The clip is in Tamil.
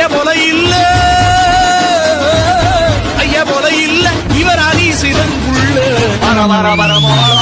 ஐயா போல இல்ல, ஐயா போல இல்ல இவர் ஆதி சிறங்குள்ள. வர வர வர